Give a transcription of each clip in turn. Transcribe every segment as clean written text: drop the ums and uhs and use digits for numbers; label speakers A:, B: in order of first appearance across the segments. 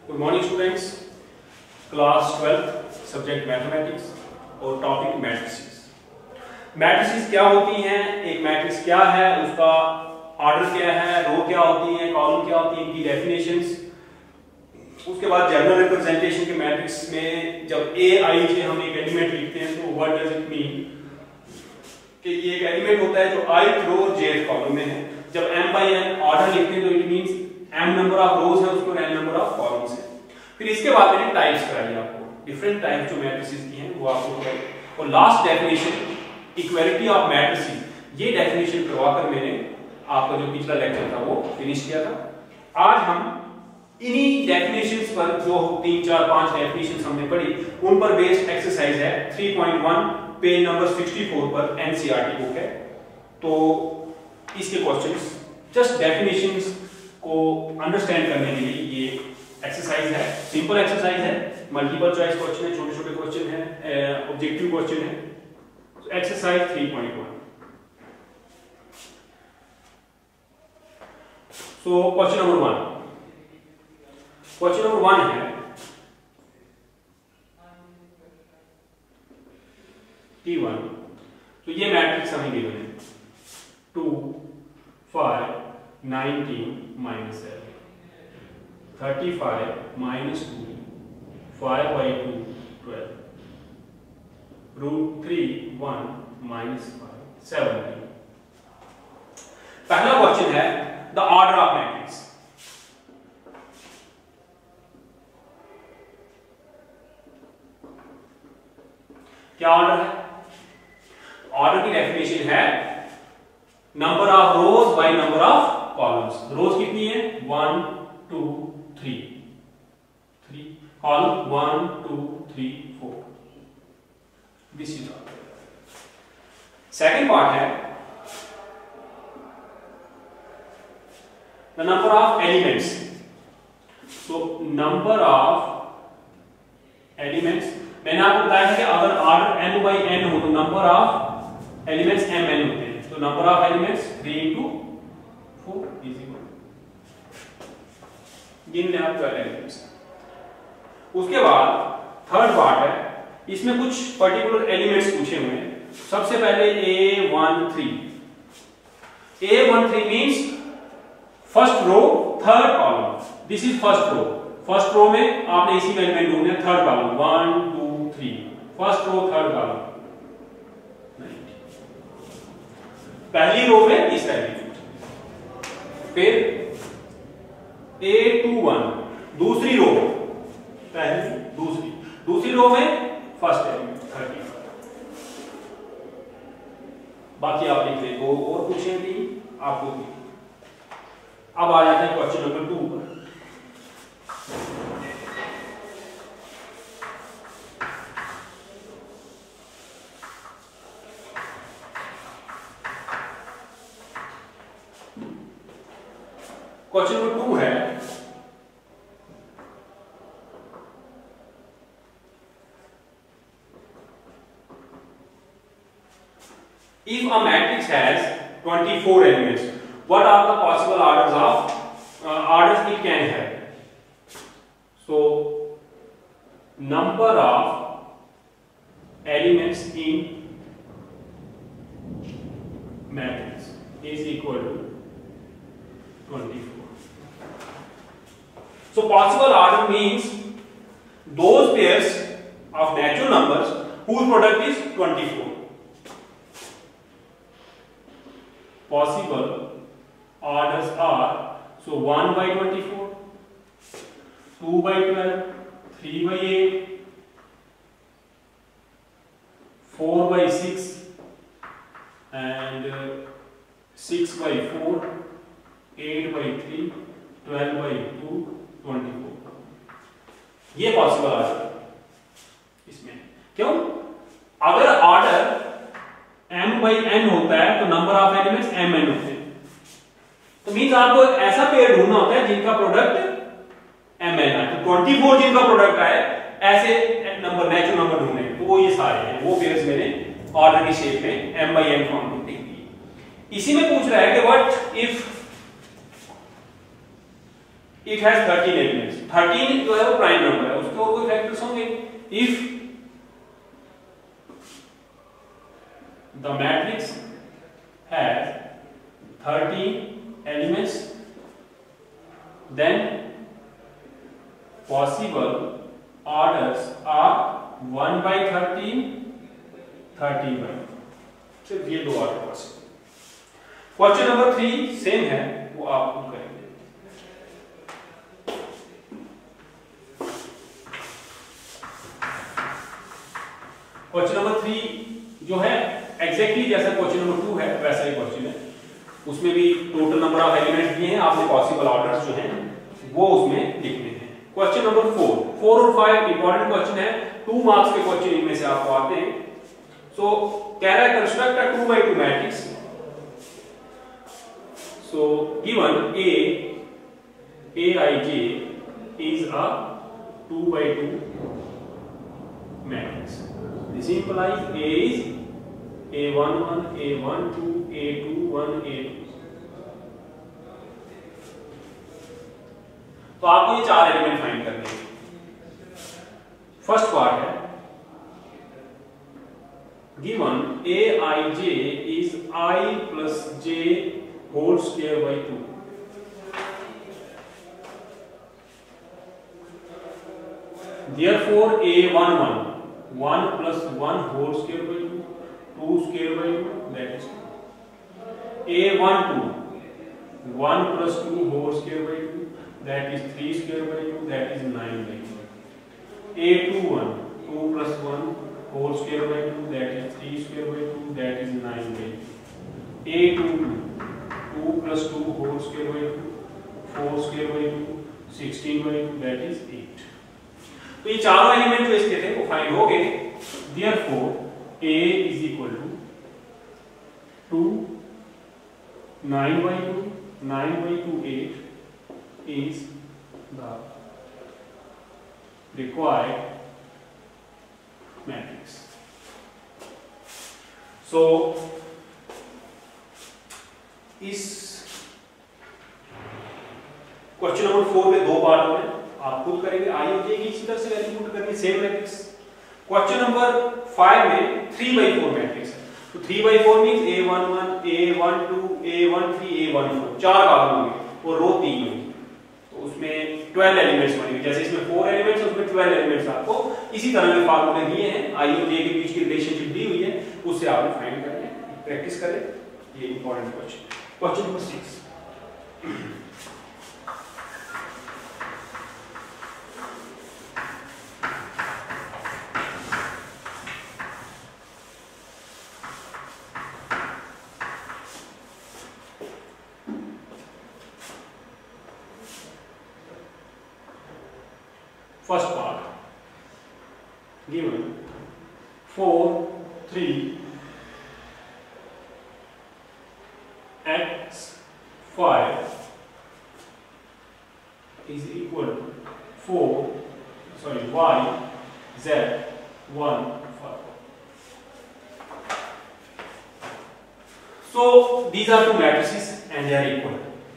A: Good morning students, class 12 subject mathematics और topic matrices. Matrices क्या होती हैं, एक मैट्रिक्स क्या है, उसका ऑर्डर क्या है, रो क्या होती है, कॉलम क्या होती है, इनकी डेफिनेशंस। उसके बाद जनरल रिप्रेजेंटेशन के मैट्रिक्स में जब ए आई जे हम एक एलिमेंट लिखते हैं तो व्हाट डज इट मीन कि ये एक एलिमेंट होता है जो ith रो jth कॉलम में है। जब m by n ऑर्डर लिखते हैं तो it means m number of rows है उसको n नंबर ऑफ कॉलम्स है। फिर इसके बाद मैंने टाइप्स कराई आपको, डिफरेंट टाइप्स जो मैट्रिसेस की हैं वो आपको कराई। और last definition equality of matrices, ये डेफिनेशन करवाकर मैंने आपका जो पिछला लेक्चर था वो फिनिश किया था। आज हम इन्हीं डेफिनेशंस पर जो 3, 4, 5 डेफिनेशंस हमने पढ़ी उन पर बेस्ड एक्सरसाइज है 3.1 पेज नंबर 64 पर एनसीईआरटी बुक है। तो इसके क्वेश्चंस जस्ट डेफिनेशंस को अंडरस्टैंड करने के लिए ये एक्सरसाइज है, सिंपल एक्सरसाइज है, मल्टीपल चॉइस क्वेश्चन है, छोटे छोटे क्वेश्चन है, ऑब्जेक्टिव क्वेश्चन है। Exercise 3.1। So question number 1, question number 1 है T1। तो ये मैट्रिक्स हमें गिवन है 2 5 19 -7 35 -2 5 by 2 12 √3 1 -5 17। पहला क्वेश्चन है द ऑर्डर ऑफ मैट्रिक्स। क्या ऑर्डर है? ऑर्डर की डेफिनेशन है number of rows by number of columns. Rows कितनी है? 1 2 3 3, column 1 2 3 4। This is order. Second part है the number of elements. So number of elements, मैंने आपको बताया था कि अगर ऑर्डर m by n हो तो नंबर ऑफ एलिमेंट्स mn होते हैं। तो number of elements 3 into 4 is equal, गिन लें आप 12 एलिमेंट्स। उसके बाद थर्ड पार्ट है, इसमें कुछ पर्टिकुलर एलिमेंट्स पूछे हुए हैं। सबसे पहले A13। A13 means first row third column. This is first row. First row में आपने इसी में एलिमेंट ढूंढना है, third column 1 2 3, first row third column. पहली रो में इसका एलिमेंट, फिर A21 दूसरी रो, पहली दूसरी रो में फर्स्ट एलिमेंट 35। बाकी आप लिख ले, दो और पूछे भी आपको भी। अब आ जाते हैं क्वेश्चन नंबर 2 पर। क्वेश्चन नंबर 2 है if a matrix has 24 elements, what are the possible orders it can have? So number of elements in matrix is equal to 24. So possible order means those pairs of natural numbers whose product is 24. Possible orders are, so 1 by 24, 2 by 12, 3 by 8, 4 by 6 and 6 by 4, 8 by 3, 12 by 2, 24। ये possible order इसमें। क्यों? अगर order m by n होता है तो number of elements mn होते हैं। तो मींस आपको ऐसा पेयर ढूंढना होता है जिनका प्रोडक्ट mn है। तो 24 जिनका प्रोडक्ट आए ऐसे नंबर, नेचुरल नंबर ढूंढने, तो वो ये सारे हैं, वो पेयर्स मैंने ऑर्डर की शेप में m by n फॉर्म में लिख दिए। इसी में पूछ रहा है कि व्हाट इट हैज 13 एलिमेंट्स। 13 जो है वो प्राइम नंबर है, उसके और कोई फैक्टर्स होंगे। इफ द मैट्रिक्स हैज 13 एलिमेंट्स then possible orders are 1 by 13, 13 by 1। सिर्फ ये दो order possible. Question number 3 same है, वो आप खुद करेंगे। क्वेश्चन नंबर 3 जो है एग्जैक्टली जैसा क्वेश्चन नंबर 2 है वैसा ही क्वेश्चन है। उसमें भी टोटल नंबर ऑफ एलिमेंट्स दिए हैं, आपने पॉसिबल ऑर्डर्स जो हैं वो उसमें लिखने हैं। क्वेश्चन नंबर 4 और 5 इंपॉर्टेंट क्वेश्चन है, 2 मार्क्स के क्वेश्चन इनमें से आपको आते हैं। सो कह रहा है construct a 2 by 2 matrix. So given Aij is a 2 by 2 matrix. This implies A is A11, A12, A21, A2। तो आपको ये 4 एलिमेंट फाइंड करने हैं। फर्स्ट पार्ट है given Aij is I plus j whole square by 2। Therefore A11 1 plus 1 whole square by 2, 2 square by 2, that is 2। A12 1 plus 2 whole square by 2, that is 3 square by 2, that is 9 by 2। A21 2 plus 1 whole square by 2, that is 3 square by 2, that is 9 by 2। A22 2 plus 2 whole square by 2, 4 square by 2, 16 by 2, that is 8। तो ये चारों element जो इसके थे वो find हो गए। Therefore A is equal to 2 9 by 2 9 by 2 8 is the required matrix। So इस क्वेश्चन नंबर 4 में 2 पार्ट हैं, आप खुद करेंगे। आई और जे की इसी तरह से वैल्यू पुट करनी, सेम मैट्रिक्स। क्वेश्चन नंबर 5 में 3 by 4 मैट्रिक्स है, तो 3 by 4 means A11 A12 A13 A14 4 column होंगे और रो 3 होंगी, तो उसमें 12 एलिमेंट्स बनेंगे। जैसे इसमें 4 एलिमेंट्स उसमें 12 एलिमेंट्स आपको इसी तरह के फार्मूले दिए हैं, आई और जे के बीच की रिलेशनशिप दी हुई है, उससे आपने फाइंड करना है। प्रैक्टिस करें, ये important question. Question number 6 first part given 4 3 x 5 is equal to y z 1 5। So these are two matrices and they are equal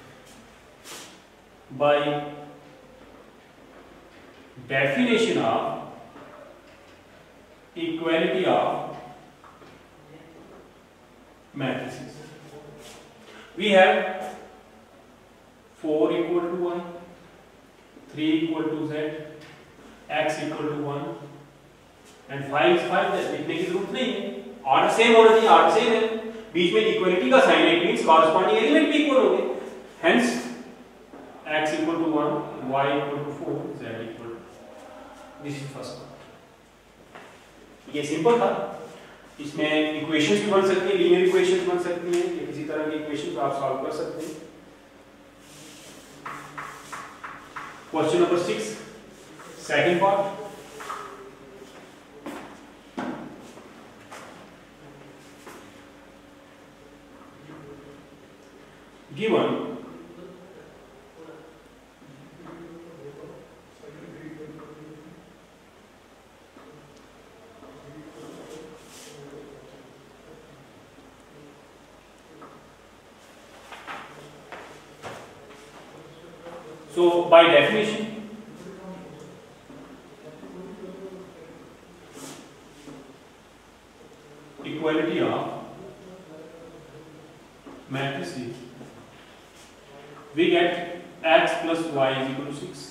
A: by definition of equality of matrices। We have 4 equal to 1, 3 equal to z, x equal to 1 and 5 is 5। लिखने की जरूरत नहीं है, order same होना चाहिए, order same है, बीच में equality का साइन है, इट मींस कॉरस्पॉन्डिंग एलिमेंट भी इक्वल होंगे। Hence x equal to 1, y equal to 4, z equal to, this is first part. ये सिंपल था, इसमें इक्वेशंस भी बन सकती है, लीनियर इक्वेशंस बन सकती हैं, या किसी तरह की इक्वेशंस आप सॉल्व कर सकते हैं। Question number 6 second part. Given So by definition, equality of matrices, we get x plus y is equal to 6.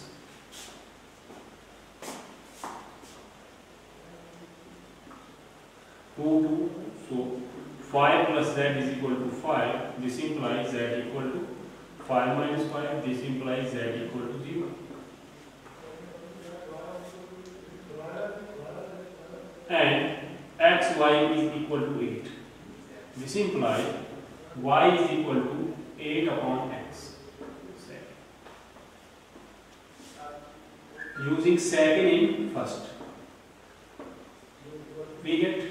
A: So 5 plus z is equal to 5. This implies z equal to 5 minus 5. This implies z equal to 0. And xy is equal to 8. This implies y is equal to 8 upon x. Using second in first, we get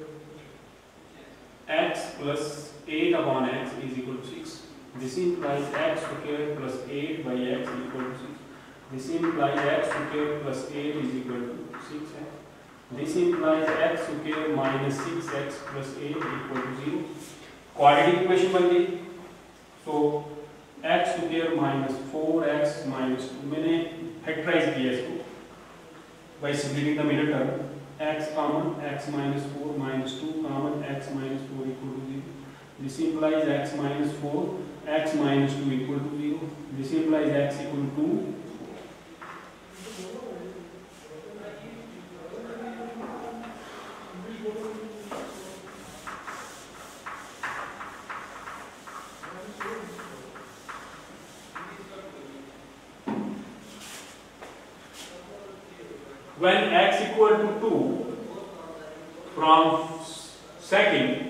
A: x plus 8 upon x is equal to 6. This implies x square plus 8 by x is equal to 6. This implies x square plus 8 is equal to 6x. This implies x square minus 6x plus 8 equal to 0. Quadratic equation बन गई. So x square minus 4x minus 2, मैंने factorise किया इसको by splitting the middle term. X common, x minus 4 minus 2 common, x minus 4 equal to 0. This implies x minus 4, x minus 2 equal to 0. This implies x equal to 2. When x equal to 2, from second,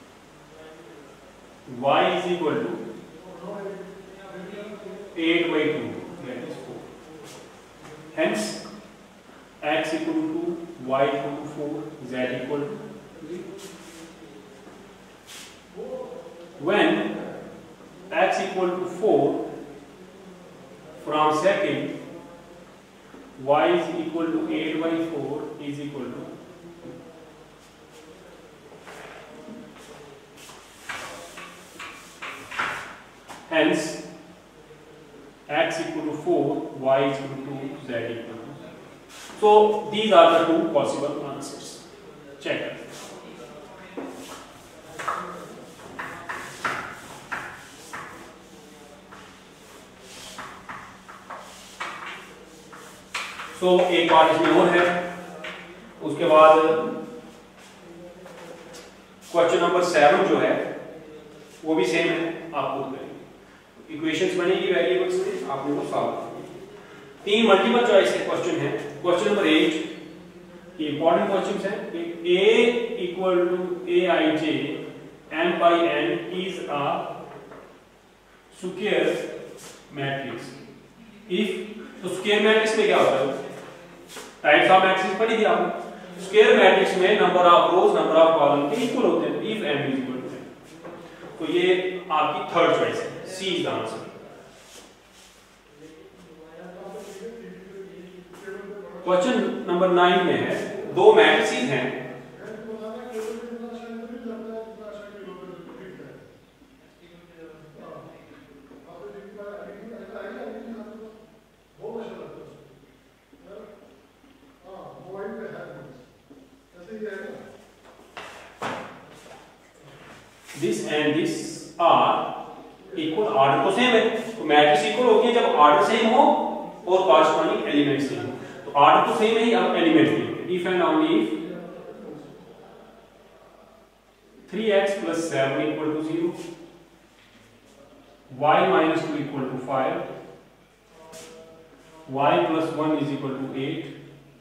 A: y is equal to 8 by 2, that is 4. Hence, x equal to 2, y equal to 4, z equal to 0. When x equal to 4, from second, y is equal to 8 by 4 is equal to hence x equal to 4, y is equal to 2, z equal to 0. So these are the two possible answers. Check. तो एक बार इसमें और है, उसके बाद question number 7 जो है वो भी सेम है, आप खुद करेंगे. इक्वेशंस बनेगी वेरिएबल्स में, आपने वो सॉल्व करना. 3 मल्टीपल चॉइस के क्वेश्चन है. क्वेश्चन नंबर 8 इंपॉर्टेंट क्वेश्चन है. a equal to aij m by n is a square matrix. If तो स्क्वायर मैट्रिक्स में क्या होता है, टाइप्स ऑफ मैट्रिक्स पढ़ी थी आपने. स्क्वायर मैट्रिक्स में number of rows number of column के इक्वल होते हैं. If m is equal to n, तो ये आपकी थर्ड चॉइस है. C is the answer. Question number 9 में है, दो मैट्रिसेस हैं. This and this are equal. Order तो सेम है, तो मैट्रिक्स इक्वल होती है जब ऑर्डर सेम हो और कॉरस्पॉन्डिंग एलिमेंट सेम हो. तो ऑर्डर तो सेम है ही, अब एलिमेंट भी. If and only if 3x plus 7 equal to 0, y minus 2 equal to 5, y plus 1 is equal to 8,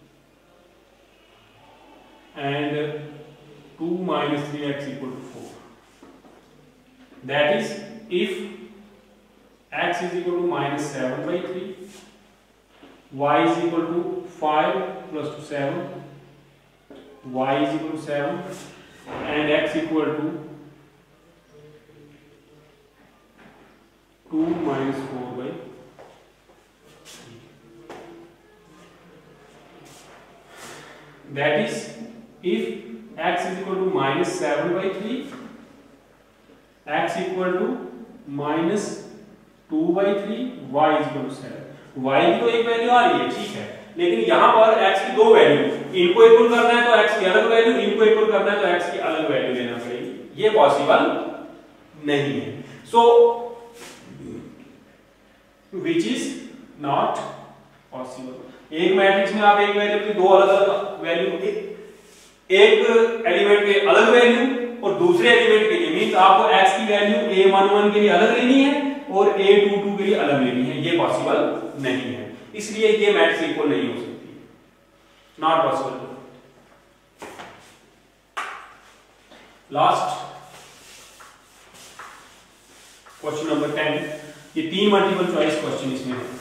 A: and 2 minus 3x equal to 4. That is, if x is equal to minus 7 by 3, y is equal to 5 plus 2 7, y is equal to 7, and x equal to 2 minus 4 by 3. That is, if x is equal to minus 7 by 3, x equal to minus 2 by 3, y is equal to 7. y की तो एक value आ रही है, ठीक है, लेकिन यहां पर x की दो वैल्यू, इनको इक्वल करना है तो x की अलग वैल्यू, इनको इक्वल करना है तो x की अलग वैल्यू लेना पड़ेगी, ये पॉसिबल नहीं है। So which is not possible. एक मैट्रिक्स में आप एक वैल्यू की दो अलग अलग वैल्यू, एक एलिमेंट के अलग वैल्यू और दूसरे एलिमेंट के लिए, मींस आपको x की वैल्यू a11 के लिए अलग लेनी है और a22 के लिए अलग लेनी है, ये पॉसिबल नहीं है, इसलिए ये मैट्रिक्स इक्वल नहीं हो सकती, not possible. Last question number 10, ये 3 मल्टीपल चॉइस क्वेश्चन इसमें है।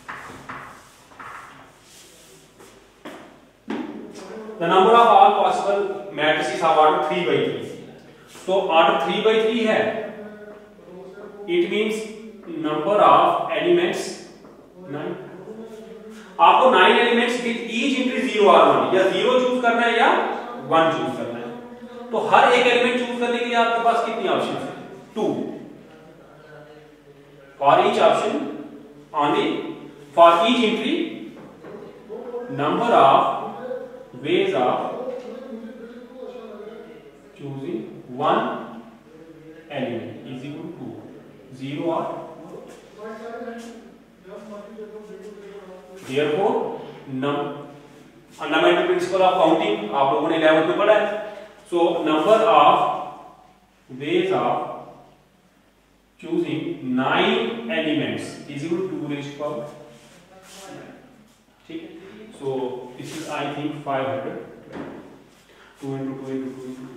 A: The number of all possible matrices of order 3 by 3. So order 3 by 3 है, it means number of elements 9. आपको 9 एलिमेंट्स विद ईच एंट्री 0 और 1, या 0 चूज करना है या 1 चूज करना है। तो हर एक एलिमेंट चूज करने के लिए आपके पास कितनी ऑप्शन है? 2 for each option, only for each entry number of ways of choosing one element is equal to 0 or 1. Therefore, fundamental principle of counting आप लोगों ने 11th में पढ़ा है। So number of ways of choosing 9 elements is equal to 2 raised to power 9. ठीक है, so this is I think 500, 2 into 2 into 2 into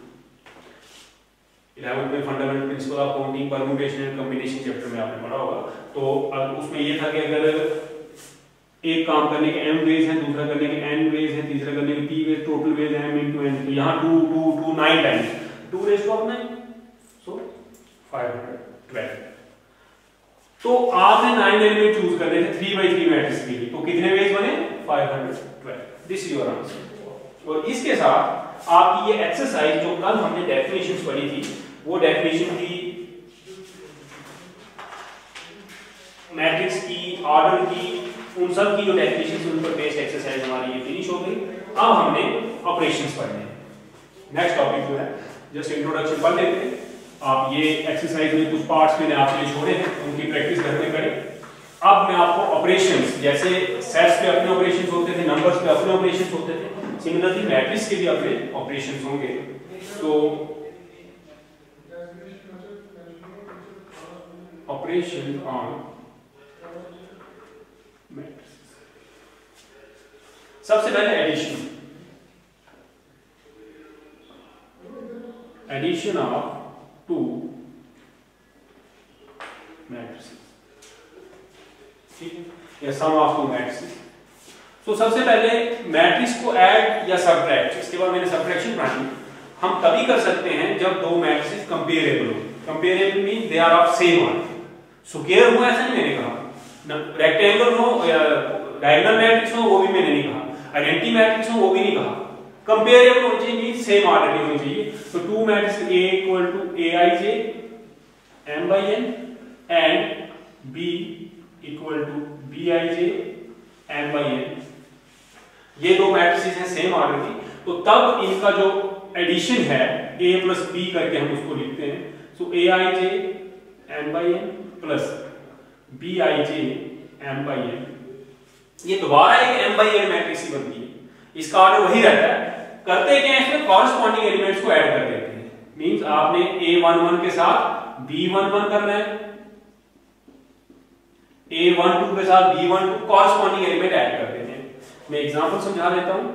A: 11th में fundamental principle of counting permutation and combination chapter में आपने पढ़ा होगा। तो उसमें ये था कि अगर एक काम करने के m वेज हैं, दूसरा करने के n वेज हैं, तीसरा करने के p वेज, टोटल वेज है m into n, तो यहाँ 2 2 2 9 टाइम्स 2 raised to 9, so 512। तो आपने 9 एलिमेंट चूज करने थे 3 by 3 मैट्रिक्स के लिए, तो कितने वेज बने? 512। This is your answer. और इसके साथ आपकी ये एक्सरसाइज जो कल हमने डेफिनेशंस पढ़ी थी, वो डेफिनेशन की, मैट्रिक्स की, ऑर्डर की, उन सब की जो डेफिनेशंस उन पर बेस्ड एक्सरसाइज हमारी ये फिनिश हो गई। अब हमने ऑपरेशंस पढ़ने हैं। नेक्स्ट टॉपिक जो है, जस्ट इंट्रोडक्शन पढ़ लेते हैं। आप ये एक्सरसाइज में कुछ पार्ट्स मैंने आपके लिए छोड़े हैं, उनकी प्रैक्टिस घर में करें। अब मैं आपको ऑपरेशंस, जैसे सेट्स पे अपने ऑपरेशंस होते थे, नंबर्स पे अपने ऑपरेशंस होते थे, सिमिलरली मैट्रिक्स के भी अपने ऑपरेशंस होंगे। तो ऑपरेशन ऑन मैट्रिक्स, सबसे पहले एडिशन, एडिशन ऑफ 2 मैट्रिसेस, ठीक है, या सम ऑफ 2 मैट्रिसेस। तो सबसे पहले मैट्रिक्स को ऐड या सबट्रैक्ट, इसके बाद मैंने सबट्रैक्शन पढ़ी, हम तभी कर सकते हैं जब दो मैट्रिसेस कंपेरेबल हो। Comparable mean they are of same order. Square हो ऐसा नहीं मैंने कहा, रेक्टेंगल हो या डायगोनल मैट्रिक्स हो वो भी मैंने नहीं कहा, आइडेंटिटी मैट्रिक्स हो वो भी नहीं कहा, कंपेरेबल होनी चाहिए, मीन सेम ऑर्डर की होनी चाहिए। तो 2 matrix A equal to Aij m/n and B equal to Bij m/n, ये दो मैट्रिसेस हैं सेम ऑर्डर की, तो तब इनका जो एडिशन है A प्लस B करके हम उसको लिखते हैं। सो Aij m/n plus Bij m/n, ये दोबारा एक m/n मैट्रिक्स ही बनती है, इसका ऑर्डर वही रहता है। करते क्या है, इसमें कॉरस्पॉन्डिंग एलिमेंट्स को ऐड कर देते हैं। मींस आपने A11 के साथ B11 करना है, A12 के साथ B12 कॉरस्पॉन्डिंग एलिमेंट ऐड कर देते हैं। मैं एग्जांपल समझा देता हूं।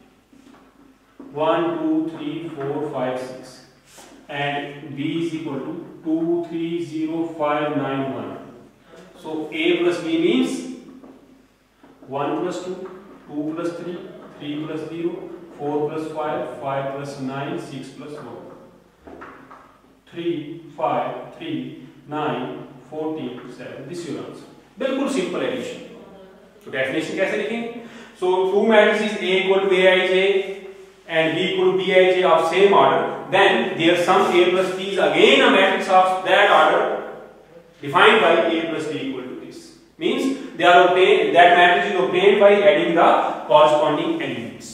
A: 1 2 3 4 5 6 and B is equal to 2 3 0 5 9 1. So A plus B means 1 plus 2, 2 plus 3, 3 plus 0, 4 plus 5, 5 plus 9, 6 plus 4, 3 5 3 9 14 7. This is your answer. बिल्कुल सिंपल एडिशन। तो डेफिनेशन कैसे लिखेंगे? So 2 matrices A equal to Aij and B equal to Bij of same order, then their sum A plus B is again a matrix of that order defined by A plus B equal to this. Means that matrix is obtained by adding the corresponding elements.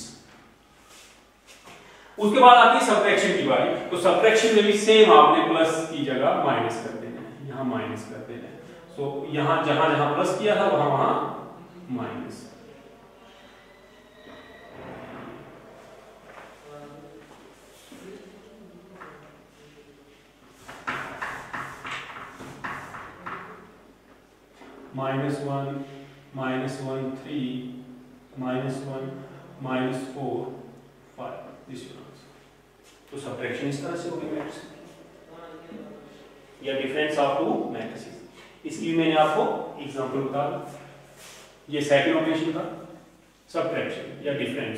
A: उसके बाद आती है subtraction की बारी। तो subtraction में भी same आपने प्लस की जगह माइनस कर देना है, यहाँ माइनस कर देना है। सो यहाँ जहां जहां प्लस किया था वहां वहां माइनस। -1 -1 3 -1 -4 5 this answer. तो सब्ट्रैक्शन इस तरह से होगी मैट्रिक्स या डिफरेंस ऑफ टू मैट्रिसेस। इसकी मैंने आपको एग्जांपल बता दिया। ये सेकंड ऑपरेशन था सब्ट्रैक्शन या डिफरेंस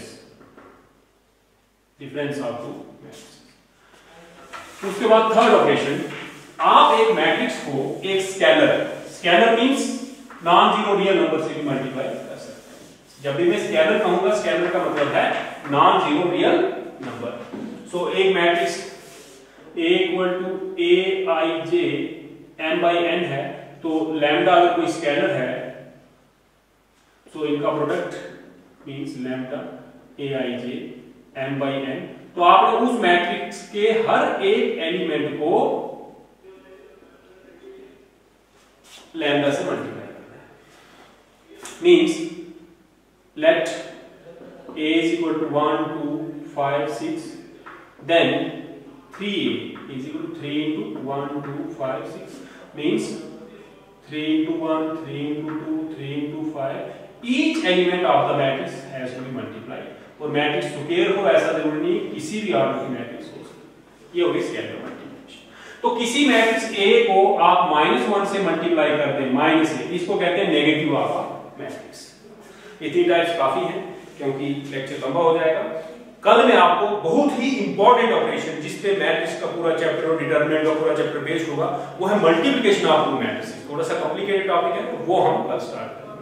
A: ऑफ टू मैट्रिसेस। उसके बाद थर्ड ऑपरेशन, आप एक मैट्रिक्स को एक scalar means non zero real number से भी मल्टीप्लाई कर सकते हैं। जब भी मैं स्केलर कहूंगा, स्केलर का मतलब है non zero real number. So एक matrix A equal to Aij m/n है, तो लैम्डा अगर कोई स्केलर है तो इनका product means lambda Aij m/n। तो आपने उस मैट्रिक्स के हर एक एलिमेंट को लैम्डा से मल्टीप्लाई करना है। Means let A is equal to 1 2 5 6, then 3A is equal to 3 into 1 2 5 6 means 3 into 1 3 into 2 3 into 5। each element of the matrix has to be multiplied। और मैट्रिक्स स्क्वायर हो ऐसा जरूरी नहीं, किसी भी ऑर्डर की मैट्रिक्स हो सकती है। ये हो गई स्केलर मल्टीप्लिकेशन। तो किसी मैट्रिक्स A को आप -1 से मल्टीप्लाई कर दें, -a, इसको कहते हैं नेगेटिव ऑफ मैट्रिक्स। इतनी टाइप्स काफी हैं क्योंकि लेक्चर लंबा हो जाएगा। कल मैं आपको बहुत ही इंपॉर्टेंट ऑपरेशन जिस पे मैट्रिक्स का पूरा चैप्टर और डिटरमिनेंट का पूरा चैप्टर बेस्ड होगा, वो है मल्टीप्लिकेशन ऑफ टू मैट्रिसेस। थोड़ा सा कॉम्प्लिकेटेड टॉपिक है, तो वो हम कल स्टार्ट करेंगे।